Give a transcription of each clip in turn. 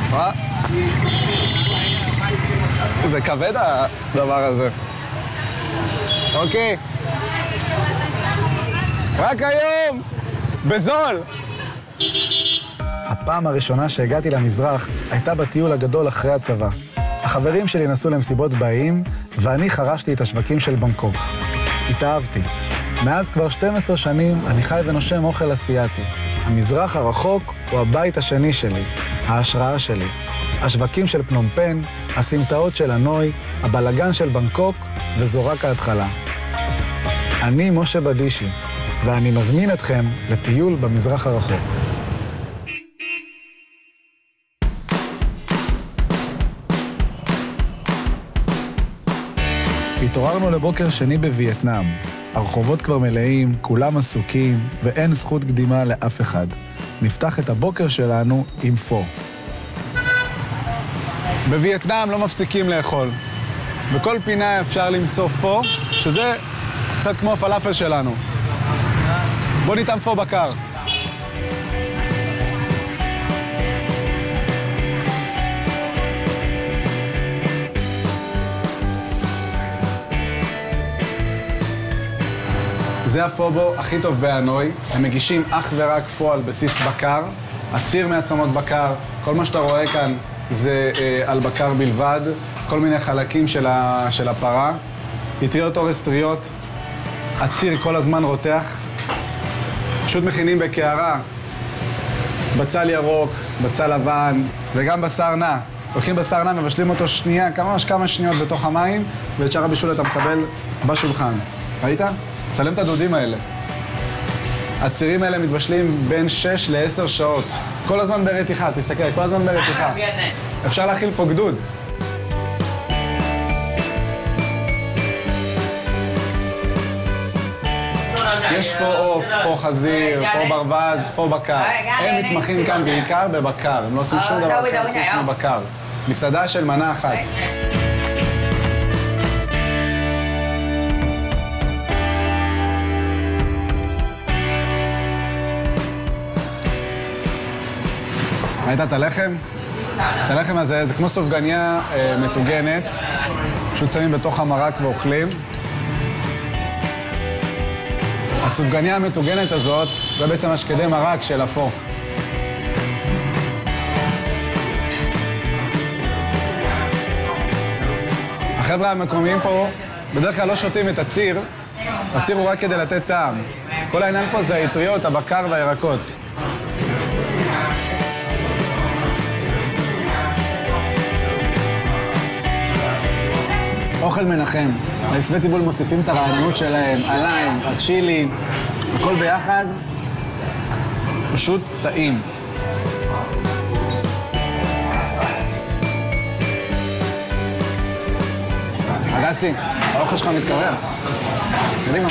מה? זה כבד הדבר הזה. אוקיי. רק היום! בזול! הפעם הראשונה שהגעתי למזרח הייתה בטיול הגדול אחרי הצבא. החברים שלי נסעו למסיבות באיים, ואני חרשתי את השווקים של בנקוק. התאהבתי. מאז כבר 12 שנים אני חי ונושם אוכל אסיאתי. המזרח הרחוק הוא הבית השני שלי, ההשראה שלי. השווקים של פנומפן, הסמטאות של הנוי, הבלגן של בנקוק, וזו רק ההתחלה. אני משה בדישי, ואני מזמין אתכם לטיול במזרח הרחוק. התעוררנו לבוקר שני בווייטנאם. הרחובות כבר מלאים, כולם עסוקים, ואין זכות קדימה לאף אחד. נפתח את הבוקר שלנו עם פו. בווייטנאם לא מפסיקים לאכול. בכל פינה אפשר למצוא פו, שזה קצת כמו הפלאפל שלנו. בוא ניתן פו בקר. זה הפובו הכי טוב בהנוי. הם מגישים אך ורק פו על בסיס בקר, עציר מעצמות בקר. כל מה שאתה רואה כאן זה על בקר בלבד, כל מיני חלקים של הפרה. פטריות אורז טריות, עציר כל הזמן רותח. פשוט מכינים בקערה, בצל ירוק, בצל לבן, וגם בשר נע. לוקחים בשר נע, מבשלים אותו שנייה, כמה שניות בתוך המים, ואת שאר הבישול אתה מקבל בשולחן. ראית? צלם את הדודים האלה. הצירים האלה מתבשלים בין 6 ל-10 שעות. כל הזמן ברתיחה, תסתכל, כל הזמן ברתיחה. אפשר להכיל פה גדוד. יש פו עוף, פו חזיר, פו ברווז, פו בקר. הם מתמחים כאן בעיקר בבקר, הם לא עושים שום דבר אחר חוץ מבקר. מסעדה של מנה אחת. ראית את הלחם? את הלחם הזה, זה כמו סופגניה מטוגנת, פשוט שמים בתוך המרק ואוכלים. הסופגניה המטוגנת הזאת, זה בעצם השקדי מרק של הפו. החבר'ה המקומיים פה בדרך כלל לא שותים את הציר, הציר הוא רק כדי לתת טעם. כל העניין פה זה האטריות, הבקר והירקות. אוכל מנחם. היסבי טיבול מוסיפים את הרעננות שלהם, הליים, הצ'ילי, הכל ביחד, פשוט טעים. אגסי, האוכל שלך מתקרב. קדימה.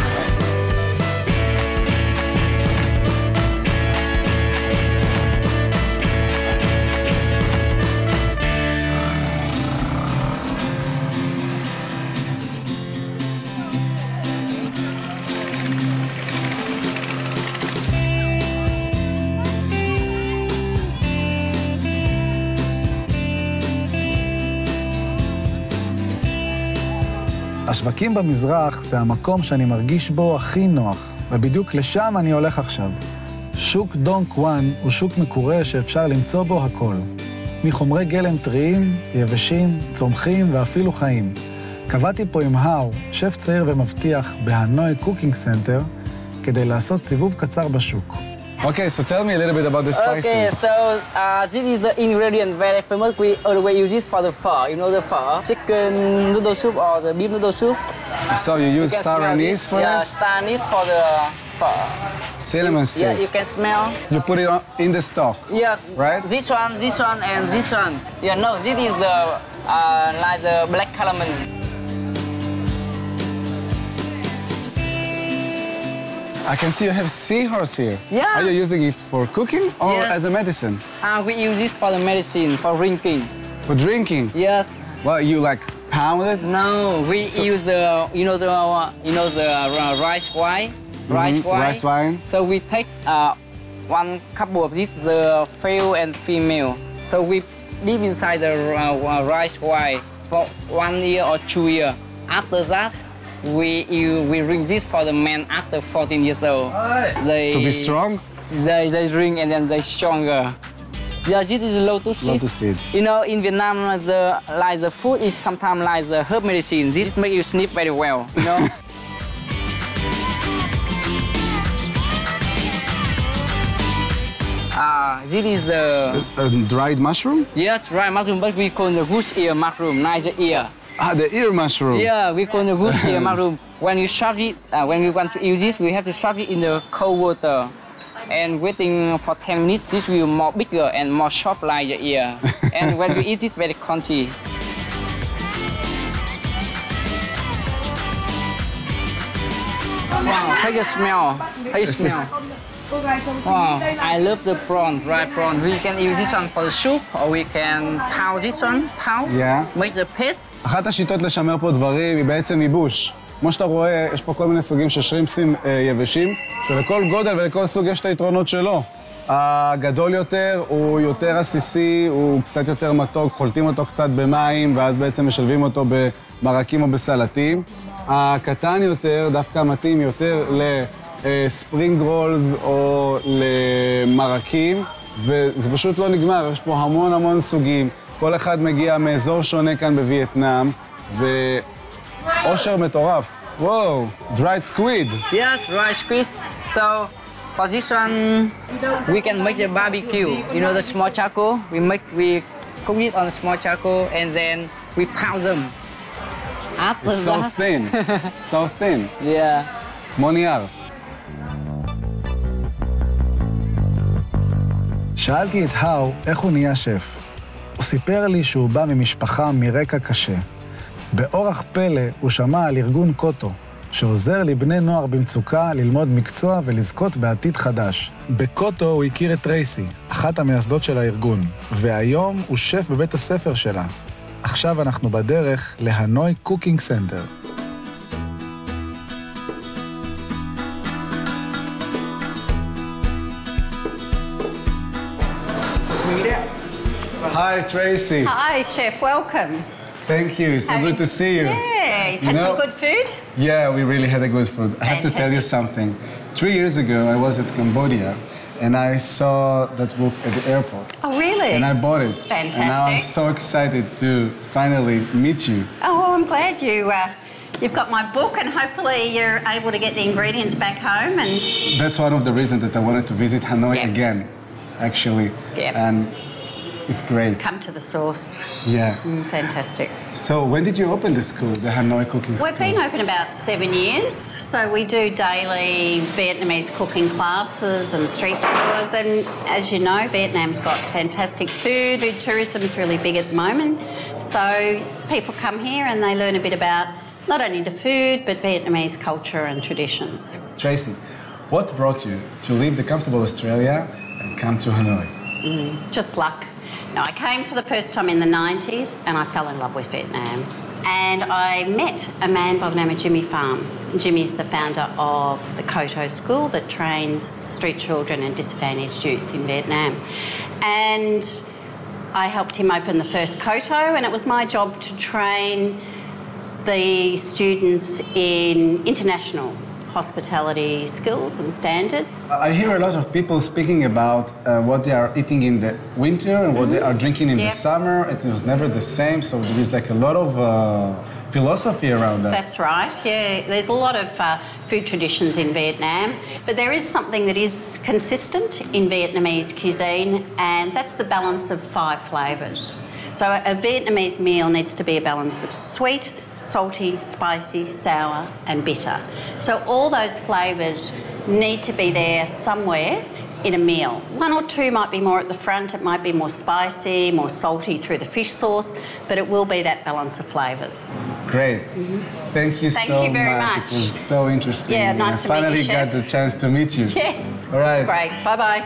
השווקים במזרח זה המקום שאני מרגיש בו הכי נוח, ובדיוק לשם אני הולך עכשיו. שוק דון קואן הוא שוק מקורה שאפשר למצוא בו הכל. מחומרי גלם טריים, יבשים, צומחים ואפילו חיים. קבעתי פה עם האו, שף צעיר ומבטיח בהנוי קוקינג סנטר, כדי לעשות סיבוב קצר בשוק. Okay, so tell me a little bit about the spices. Okay, so this is the ingredient very famous. We always use this for the pho. You know the pho, chicken noodle soup or the beef noodle soup. So you use star anise for this? Yeah, star anise for the pho. Cinnamon stick. Yeah, you can smell. You put it in the stock. Yeah. Right? This one, and this one. Yeah, no, this is the like the black cardamom. I can see you have seahorse here. Yeah. Are you using it for cooking or Yes. as a medicine? We use this for the medicine, for drinking. For drinking? Yes. Well, you like pound it? No, we use the rice wine. Rice wine. So we take one couple of this, the male and female. So we leave inside the rice wine for 1 year or 2 years. After that, we drink this for the men after 14 years old. To be strong? They drink and then they stronger. Yeah, this is lotus seed. Lotus seed. You know, in Vietnam, the food is sometimes like the herb medicine. This makes you sleep very well, you know. This is dried mushroom? yeah, dried mushroom, but we call the goose ear mushroom, nice ear. Ah, the ear mushroom. Yeah, we call the goose ear mushroom. When you shove it, when we want to use this, we have to shove it in the cold water. And waiting for 10 minutes, this will more bigger and more sharp like the ear. And when we eat it, very crunchy. Wow, take a smell. Take a smell. Wow, I love the prawn, dried prawn. We can use this one for the soup, or we can pound this one, Yeah. make the paste. אחת השיטות לשמר פה דברים היא בעצם ייבוש. כמו שאתה רואה, יש פה כל מיני סוגים של שרימפסים יבשים, שלכל גודל ולכל סוג יש את היתרונות שלו. הגדול יותר הוא יותר עסיסי, הוא קצת יותר מתוק, חולטים אותו קצת במים, ואז בעצם משלבים אותו במרקים או בסלטים. הקטן יותר דווקא מתאים יותר לספרינג רולס או למרקים, וזה פשוט לא נגמר, יש פה המון המון סוגים. כל אחד מגיע מאזור שונה כאן בווייטנאם, ואושר מטורף. וואו, dried squid. Yeah, dried squid. So for this one, we can make the barbecue. You know the small charcoal? We cook it on the small charcoal and then we pound them. After It's so that, thin, so thin. yeah. כמו נייר. שאלתי את האו איך הוא נהיה שף. הוא סיפר לי שהוא בא ממשפחה מרקע קשה. באורח פלא הוא שמע על ארגון קוטו, שעוזר לבני נוער במצוקה ללמוד מקצוע ולזכות בעתיד חדש. בקוטו הוא הכיר את טרייסי, אחת המייסדות של הארגון, והיום הוא שף בבית הספר שלה. עכשיו אנחנו בדרך להנוי קוקינג סנטר. Hi, Tracy. Hi, Chef. Welcome. Thank you. So good to see you. Yeah, had some good food. Yeah, we really had a good food. I have to tell you Fantastic. something. 3 years ago, I was at Cambodia, and I saw that book at the airport. Oh, really? And I bought it. Fantastic. And now I'm so excited to finally meet you. Oh, well, I'm glad you've got my book, and hopefully you're able to get the ingredients back home. And That's one of the reasons that I wanted to visit Hanoi Yeah. again, actually. Yeah. And it's great. come to the source. Yeah. Fantastic. So when did you open the school, the Hanoi Cooking School? We've been open about 7 years, so we do daily Vietnamese cooking classes and street tours, and as you know, Vietnam's got fantastic food. Food tourism is really big at the moment, so people come here and they learn a bit about not only the food, but Vietnamese culture and traditions. Tracy, what brought you to leave the comfortable Australia and come to Hanoi? Just luck. No, I came for the first time in the 90s and I fell in love with Vietnam. And I met a man by the name of Jimmy Pham. Jimmy is the founder of the Koto School that trains street children and disadvantaged youth in Vietnam. And I helped him open the first Koto, and it was my job to train the students in international hospitality skills and standards. I hear a lot of people speaking about what they are eating in the winter and what they are drinking in the Yep. summer. It was never the same, so there is like a lot of philosophy around that. That's right, yeah. There's a lot of food traditions in Vietnam, but there is something that is consistent in Vietnamese cuisine, and that's the balance of 5 flavours. So a Vietnamese meal needs to be a balance of sweet, salty, spicy, sour and bitter. So all those flavours need to be there somewhere in a meal. 1 or 2 might be more at the front, it might be more spicy, more salty through the fish sauce, but it will be that balance of flavours. Great. Thank you Thank so you very much. much. It was so interesting. Yeah, And nice I to meet you, finally Chef. got the chance to meet you. Yes, All right. that's great. Bye-bye.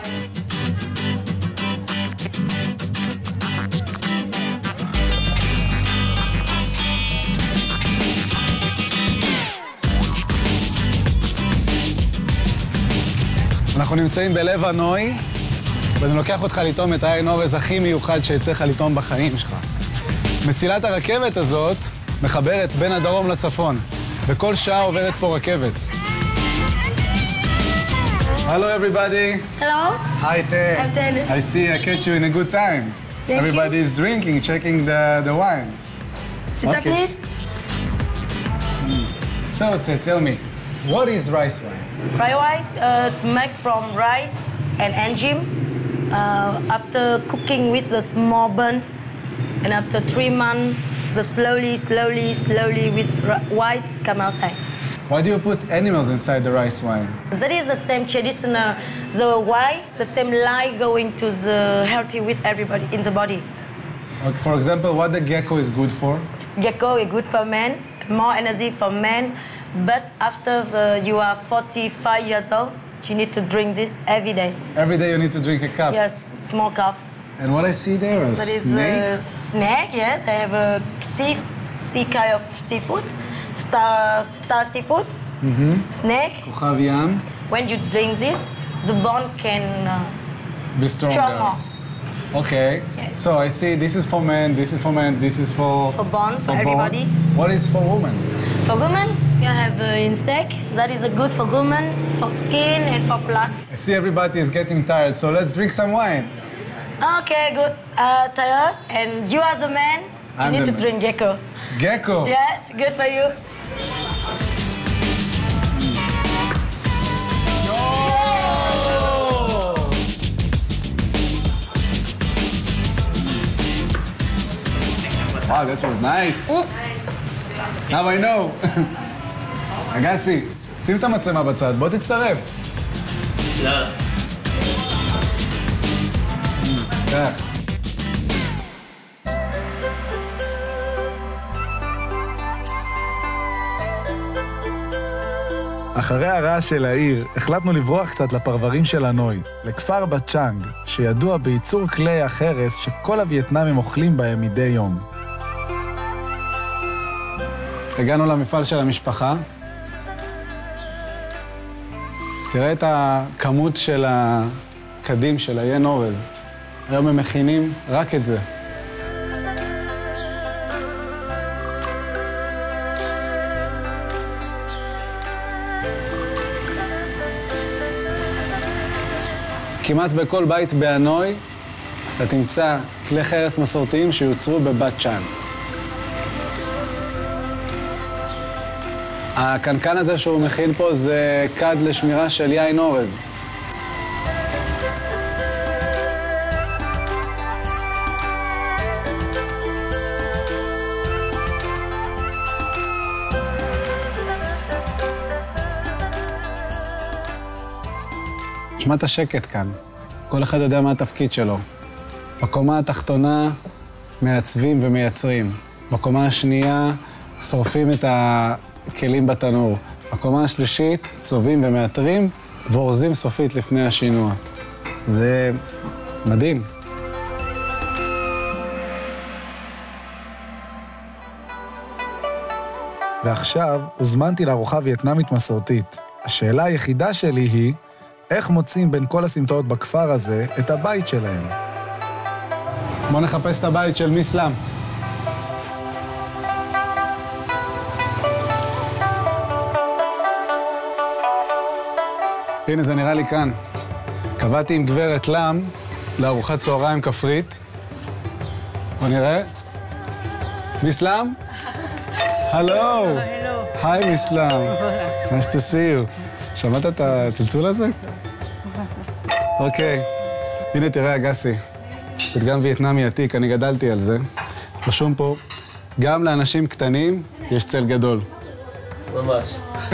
אנחנו נמצאים בלב הנוי, ואני לוקח אותך לטעום את היין אורז הכי מיוחד שיצא לך לטעום בחיים שלך. מסילת הרכבת הזאת מחברת בין הדרום לצפון, וכל שעה עוברת פה רכבת. Hello everybody. Hello. Hi Tay. I'm Tay. I see I catch you in a good time. Thank Everybody you. is drinking, checking the wine. Sit up, please. So tell me, what is rice wine? Dry white made from rice and enzyme. After cooking with the small burn, and after 3 months, the slowly with rice come outside. Why do you put animals inside the rice wine? That is the same traditional. The wine, the same light going to the healthy with everybody in the body. Okay, for example, what the gecko is good for? Gecko is good for men, more energy for men. But after you are 45 years old, you need to drink this every day. Every day you need to drink a cup. Yes, small cup. And what I see there, a That is snake? Snake, yes. I have a sea kind of seafood, star seafood, snake. כוכב ים. When you drink this, the bone can Be stronger. stronger. Okay. Yes. So I see this is for men, this is for men, this is for... For bone, for everybody. What is for women? For women, you have insect. That is good for women, for skin and for blood. I see everybody is getting tired, so let's drink some wine. Okay, good. Tayos, and you are the man. You I'm need the to man. drink gecko. Gecko. Yes, good for you. Wow, that was nice. Now I know. אגסי, שים את המצלמה בצד, בוא תצטרף. לא. קח. אחרי הרעש של העיר, החלטנו לברוח קצת לפרברים של הנוי, לכפר בצ'אנג, שידוע בייצור כלי החרס שכל הווייטנאמים אוכלים בהם מדי יום. הגענו למפעל של המשפחה. תראה את הכמות של הקדים של היין אורז. היום הם מכינים רק את זה. כמעט בכל בית בהנוי אתה תמצא כלי חרס מסורתיים שיוצרו בבת צ'אן. הקנקן הזה שהוא מכין פה זה כד לשמירה של יין אורז. תשמע את השקט כאן. כל אחד יודע מה התפקיד שלו. בקומה התחתונה מעצבים ומייצרים. בקומה השנייה שורפים את הכלים בתנור. בקומה השלישית צובעים ומאתרים ואורזים סופית לפני השינוע. זה מדהים. ועכשיו הוזמנתי לארוחה וייטנאמית מסורתית. השאלה היחידה שלי היא, איך מוצאים בין כל הסמטאות בכפר הזה את הבית שלהם? בוא נחפש את הבית של מיסלאם. הנה, זה נראה לי כאן. קבעתי עם גברת לם לארוחת צהריים כפרית. בוא נראה. מיסלאם? הלו. היי מיסלאם. Nice to see you. שמעת את הצלצול הזה? אוקיי. הנה, תראה, אגסי. פתגם וייטנאמי עתיק, אני גדלתי על זה. רשום פה, גם לאנשים קטנים יש צל גדול. ממש.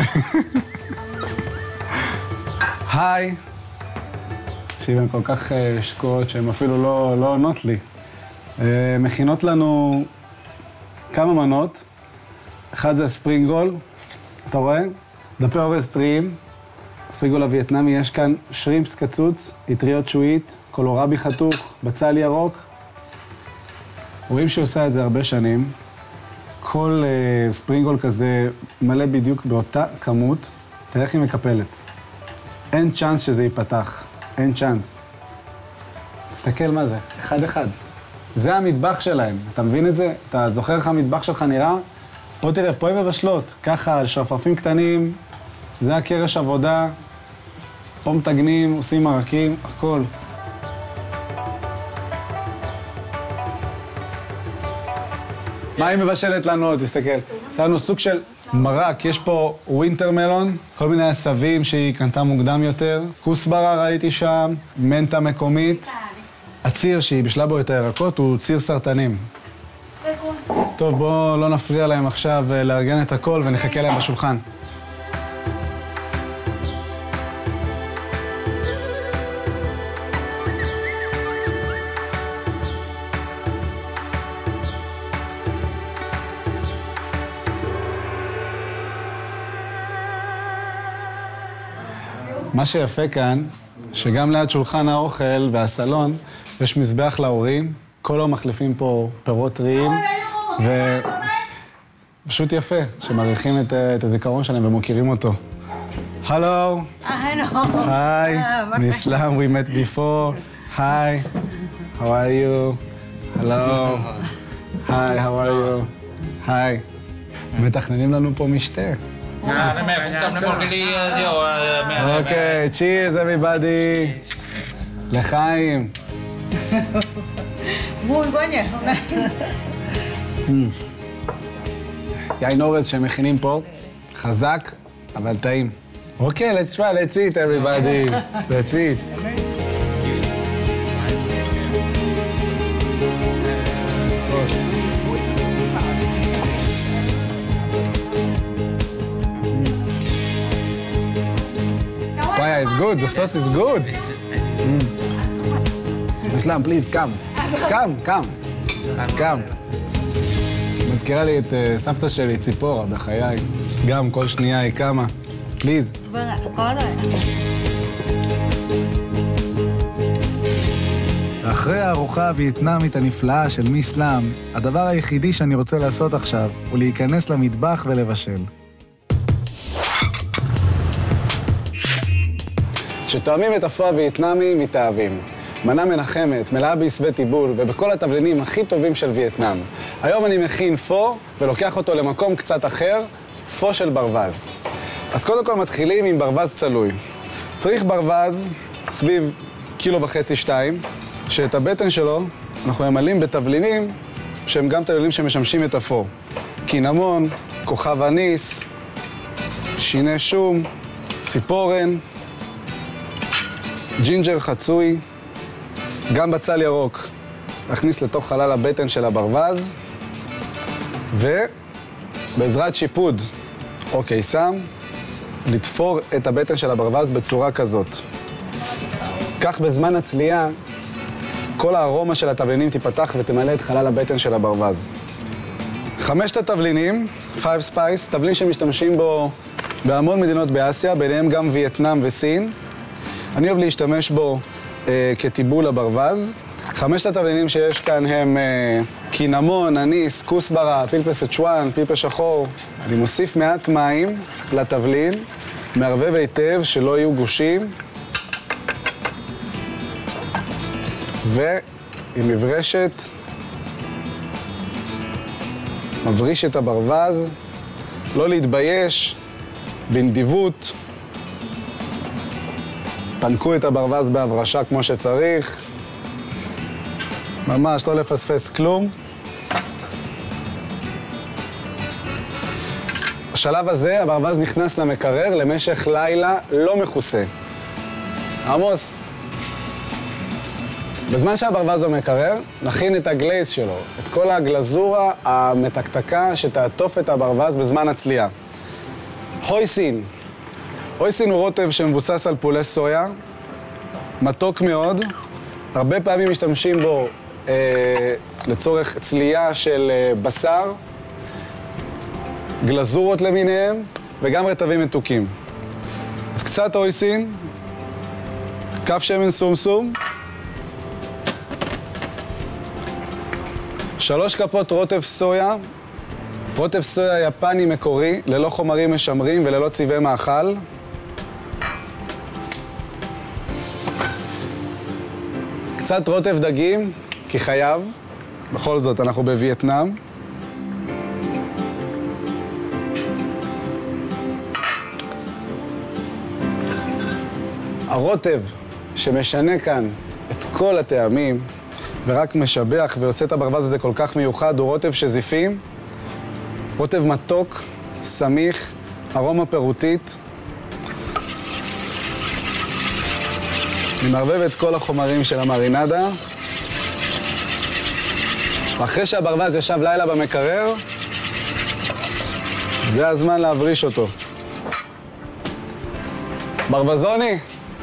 היי. תקשיב, הן כל כך שקועות שהן אפילו לא עונות לי. מכינות לנו כמה מנות. אחד זה ספרינג רול, אתה רואה? דפי אורז טריים. ספרינג רול הווייטנאמי, יש כאן שרימפס קצוץ, אטריות שועית, קולורבי חתוך, בצל ירוק. רואים שהוא עושה את זה הרבה שנים. כל ספרינג רול כזה מלא בדיוק באותה כמות. תראה איך היא מקפלת. אין צ'אנס שזה ייפתח, אין צ'אנס. תסתכל מה זה, אחד. זה המטבח שלהם, אתה מבין את זה? אתה זוכר איך המטבח שלך נראה? בוא תראה, פה הם מבשלות, ככה, על שרפרפים קטנים, זה הקרש עבודה, פה מתגנים, עושים מרקים, הכל. מה היא מבשלת לנו? תסתכל. עשינו סוג של מרק, יש פה ווינטר מלון, כל מיני עשבים שהיא קנתה מוקדם יותר, כוסברה ראיתי שם, מנטה מקומית. הציר שהיא בשלה בו את הירקות הוא ציר סרטנים. טוב, בואו לא נפריע להם עכשיו לארגן את הכל ונחכה להם בשולחן. מה שיפה כאן, שגם ליד שולחן האוכל והסלון יש מזבח להורים, כל יום מחליפים פה פירות טריים, ופשוט יפה, שמעריכים את הזיכרון שלהם ומוכירים אותו. Hello. Hi. Islam, we met before. Hi. How are you? Hello. Hi, how are you? Hi. מתכננים לנו פה משתה. Mẹ cũng cầm đến một cái ly rượu mẹ. Okay, cheers everybody. לחיים. Vui quá nhỉ hôm nay. יין אורז שהם מכינים פה, חזק, אבל טעים. אוקיי, let's try, let's eat everybody. Let's eat. Paya is good, the sauce is good. Islam, please, come. Come. מזכירה לי את סבתא שלי, ציפורה, בחיי. גם כל שנייה היא קמה. פליז. Vâng ạ, có rồi. אחרי הארוחה הווייטנאמית הנפלאה של מיס לאם, הדבר היחידי שאני רוצה לעשות עכשיו הוא להיכנס למטבח ולבשל. כשתואמים את הפו הווייטנאמי, מתאהבים. מנה מנחמת, מלאה בעשבי טיבול ובכל התבלינים הכי טובים של וייטנאם. היום אני מכין פו ולוקח אותו למקום קצת אחר, פו של ברווז. אז קודם כל מתחילים עם ברווז צלוי. צריך ברווז סביב 1.5 קילו, 2, שאת הבטן שלו אנחנו ממלאים בתבלינים שהם גם תבלינים שמשמשים את הפו. קינמון, כוכב אניס, שיני שום, ציפורן, ג'ינג'ר חצוי, גם בצל ירוק. להכניס לתוך חלל הבטן של הברווז, ובעזרת שיפוד או קיסם, לתפור את הבטן של הברווז בצורה כזאת. כך בזמן הצלייה, כל הארומה של התבלינים תיפתח ותמלא את חלל הבטן של הברווז. 5 התבלינים, 5 ספייס, תבלין שמשתמשים בו בהמון מדינות באסיה, ביניהם גם וייטנאם וסין. אני אוהב להשתמש בו כטיבול לברווז. 5 התבלינים שיש כאן הם קינמון, אניס, כוסברה, פלפל סצ'ואן, פלפל שחור. אני מוסיף מעט מים לתבלין, מערבב היטב שלא יהיו גושים. ועם מברשת מבריש את הברווז, לא להתבייש, בנדיבות. פנקו את הברווז בהברשה כמו שצריך. ממש לא לפספס כלום. בשלב הזה הברווז נכנס למקרר למשך לילה לא מכוסה. עמוס, בזמן שהברווז במקרר, נכין את הגלייז שלו, את כל הגלזורה המתקתקה שתעטוף את הברווז בזמן הצלייה. הויסין. הויסין הוא רוטב שמבוסס על פולי סויה, מתוק מאוד. הרבה פעמים משתמשים בו לצורך צלייה של בשר, גלזורות למיניהם, וגם רטבים מתוקים. אז קצת הויסין, כף שמן סומסום, 3 כפות רוטב סויה, רוטב סויה יפני מקורי, ללא חומרים משמרים וללא צבעי מאכל. קצת רוטב דגים, כי חייב. בכל זאת, אנחנו בווייטנאם. הרוטב שמשנה כאן את כל הטעמים, ורק משבח ועושה את הברווז הזה כל כך מיוחד, הוא רוטב שזיפים, רוטב מתוק, סמיך, ארומה פירותית. אני מערבב את כל החומרים של המרינדה, ואחרי שהברווז ישב לילה במקרר, זה הזמן להבריש אותו. ברווזוני!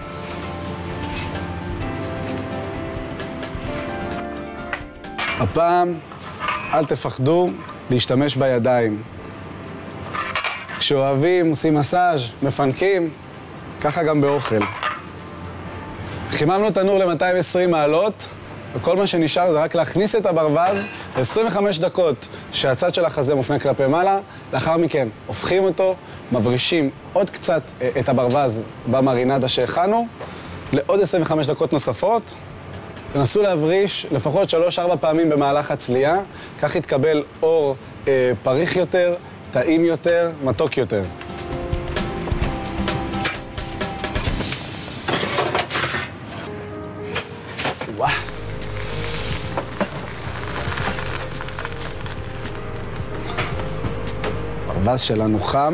הפעם אל תפחדו להשתמש בידיים. כשאוהבים, עושים מסאז', מפנקים, ככה גם באוכל. חיממנו תנור ל-220 מעלות, וכל מה שנשאר זה רק להכניס את הברווז ל-25 דקות שהצד של החזה מופנה כלפי מעלה. לאחר מכן הופכים אותו, מברישים עוד קצת את הברווז במרינדה שהכנו, לעוד 25 דקות נוספות. תנסו להבריש לפחות 3-4 פעמים במהלך הצלייה, כך יתקבל אור פריך יותר, טעים יותר, מתוק יותר. וואו. הברווז שלנו חם,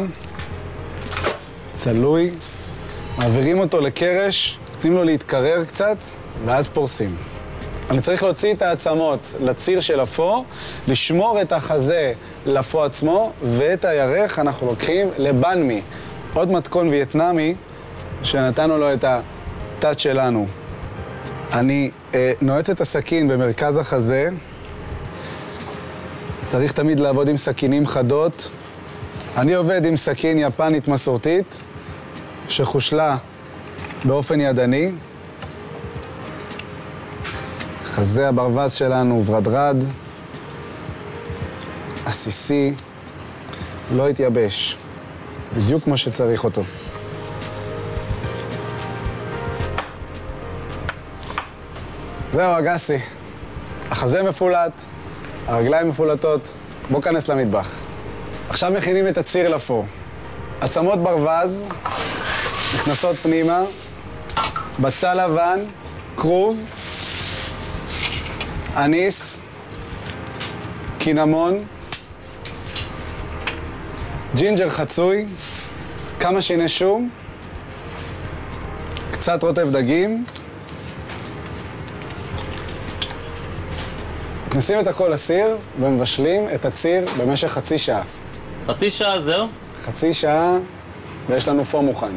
צלוי, מעבירים אותו לקרש, נותנים לו להתקרר קצת, ואז פורסים. אני צריך להוציא את העצמות לציר של הפו, לשמור את החזה לפו עצמו, ואת הירך אנחנו לוקחים לבנמי, עוד מתכון וייטנאמי שנתנו לו את הטאץ' שלנו. אני נועץ את הסכין במרכז החזה, צריך תמיד לעבוד עם סכינים חדות. אני עובד עם סכין יפנית מסורתית, שחושלה באופן ידני. חזה הברווז שלנו ורדרד, עסיסי, לא יתייבש, בדיוק כמו שצריך אותו. זהו, אגסי. החזה מפולט, הרגליים מפולטות, בוא כנס למטבח. עכשיו מכינים את הציר לפו. עצמות ברווז נכנסות פנימה, בצל לבן, כרוב, אניס, קינמון, ג'ינג'ר חצוי, כמה שיני שום, קצת רוטב דגים. מכניסים את הכל לסיר ומבשלים את הציר במשך חצי שעה. חצי שעה זהו? חצי שעה ויש לנו פו מוכן.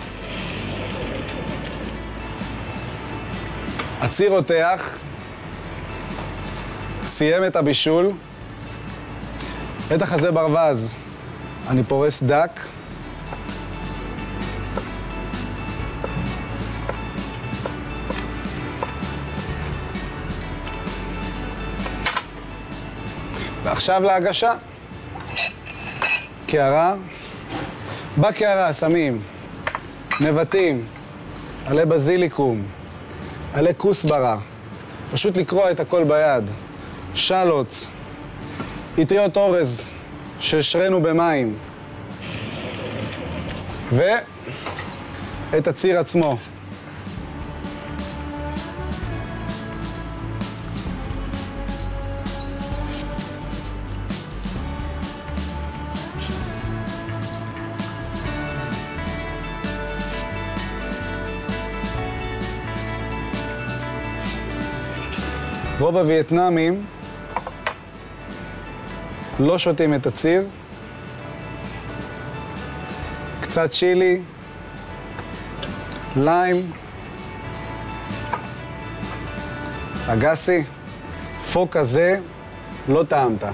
הציר רותח, סיים את הבישול. את החזה ברווז אני פורס דק. ועכשיו להגשה. קערה. בקערה שמים נבטים, עלי בזיליקום, עלי כוסברה. פשוט לקרוע את הכל ביד. שלוץ, אטריות אורז שהשרנו במים, ואת הציר עצמו. רוב הווייטנאמים לא שותים את הציר. קצת צ'ילי, ליים, אגסי, פו כזה לא טעמת.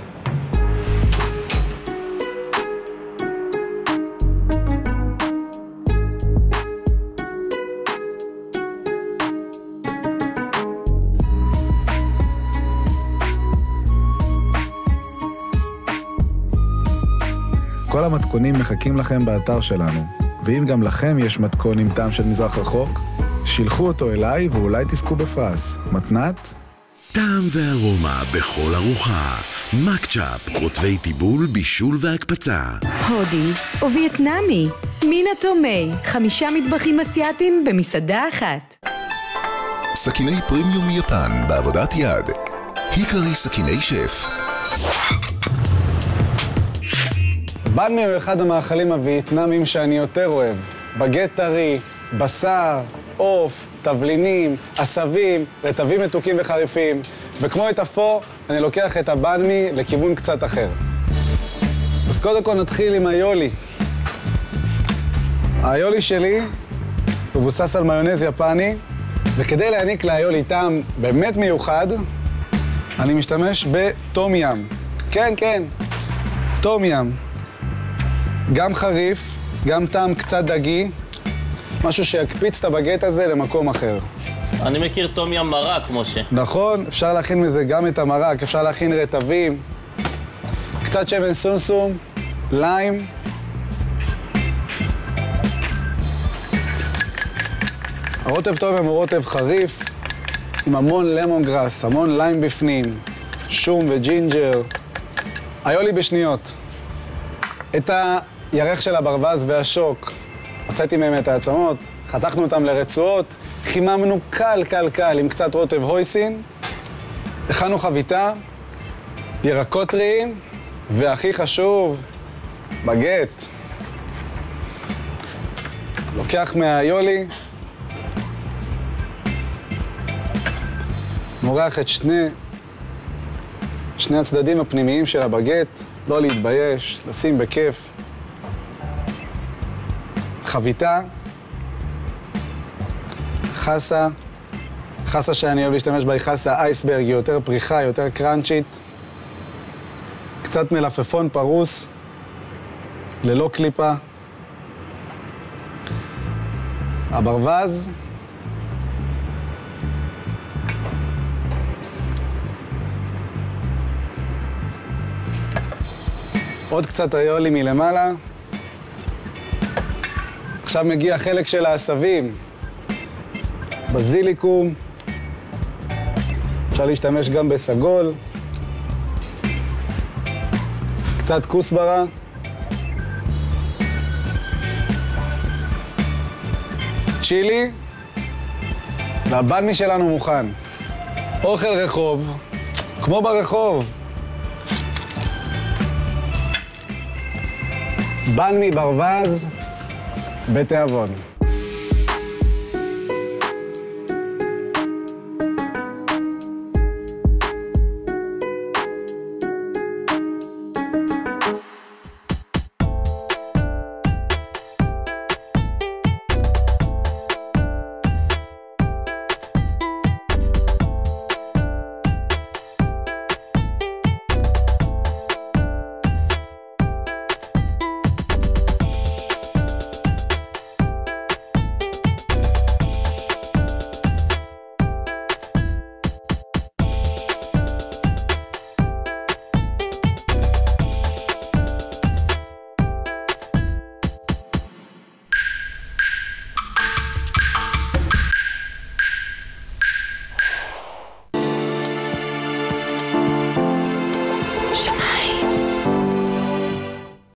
כל המתכונים מחכים לכם באתר שלנו, ואם גם לכם יש מתכון עם טעם של מזרח רחוק, שילחו אותו אליי ואולי תזכו בפרס. מתנת? טעם וארומה בכל ארוחה. מקצ'אפ, רוטבי טיבול, בישול והקפצה. הודי או וייטנאמי. מינה טומי, 5 מטבחים אסיאטיים במסעדה אחת. סכיני פרימיום מיפן בעבודת יד. היקרי סכיני שף. בנמי הוא אחד המאכלים הווייטנאמיים שאני יותר אוהב. בגט טרי, בשר, עוף, תבלינים, עשבים, רטבים מתוקים וחריפים. וכמו את הפו, אני לוקח את הבנמי לכיוון קצת אחר. אז קודם כל נתחיל עם היולי. היולי שלי מבוסס על מיונז יפני, וכדי להעניק ליולי טעם באמת מיוחד, אני משתמש בטום ים. כן, כן, טום ים. גם חריף, גם טעם קצת דגי, משהו שיקפיץ את הבגט הזה למקום אחר. אני מכיר טום ים מרק, משה. נכון, אפשר להכין מזה גם את המרק, אפשר להכין רטבים, קצת שמן סומסום, ליים. הרוטב טום ים הוא רוטב חריף, עם המון למון גרס, המון ליים בפנים, שום וג'ינג'ר. היולי בשניות. את הירך של הברווז והשוק, הוצאתי מהם את העצמות, חתכנו אותם לרצועות, חיממנו קל עם קצת רוטב הויסין, הכנו חביתה, ירקות טריים, והכי חשוב, בגט. לוקח מהיולי, מורח את שני הצדדים הפנימיים של הבגט, לא להתבייש, לשים בכיף. חביתה, חסה שאני אוהב להשתמש בה היא חסה אייסברג, היא יותר פריחה, יותר קראנצ'ית. קצת מלפפון פרוס, ללא קליפה. הברווז. עוד קצת היולי מלמעלה. עכשיו מגיע החלק של העשבים. בזיליקום. אפשר להשתמש גם בסגול. קצת כוסברה. צ'ילי. והבנמי שלנו מוכן. אוכל רחוב, כמו ברחוב. בנמי ברווז בתיאבון.